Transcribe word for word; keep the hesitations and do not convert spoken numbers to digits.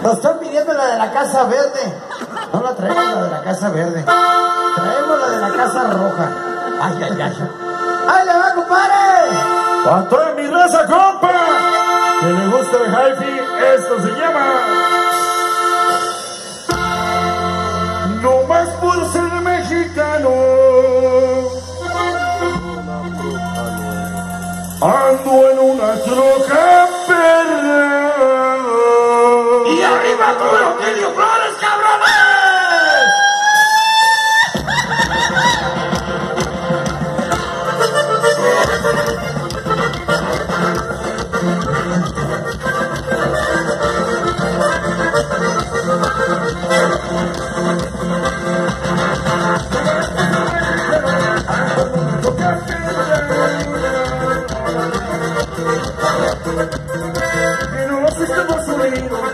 Nos están pidiendo la de la Casa Verde. No la traemos la de la Casa Verde. Traemos la de la Casa Roja. Ay, ay, ay. ¡Ay, le va, compadre! ¡A toda mi raza, compa! Que le gusta el hi-fi, esto se llama... No más por ser mexicano, ando en una troca perra. ¡Y arriba todo el Otilio Flores, cabrones! Que no sé qué pasó,